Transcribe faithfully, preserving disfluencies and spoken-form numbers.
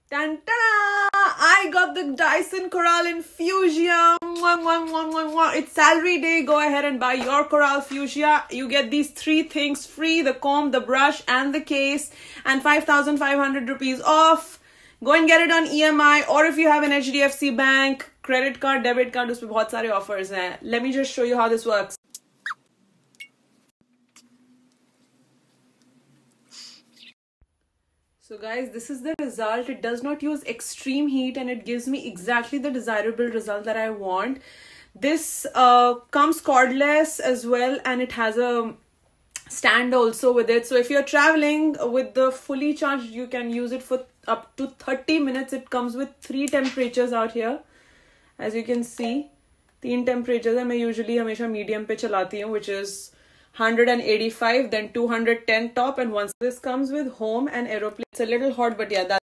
Ta-da! I got the Dyson Coral Fuchsia. It's salary day. Go ahead and buy your Coral Fuchsia. You get these three things free: the comb, the brush, and the case, and five thousand five hundred rupees off. Go and get it on E M I, or if you have an H D F C bank credit card, debit card, उसमें बहुत सारे offers हैं. Let me just show you how this works. So guys, this is the result. It does not use extreme heat and it gives me exactly the desirable result that I want. This uh, comes cordless as well, and it has a stand also with it. So if you're traveling with the fully charged, you can use it for up to thirty minutes. It comes with three temperatures out here. As you can see, three temperatures. I usually हमेशा medium पे चलाती हूँ, which is one hundred eighty-five, then two hundred ten top, and once this comes with home and aeroplane. It's a little hot, but yeah, that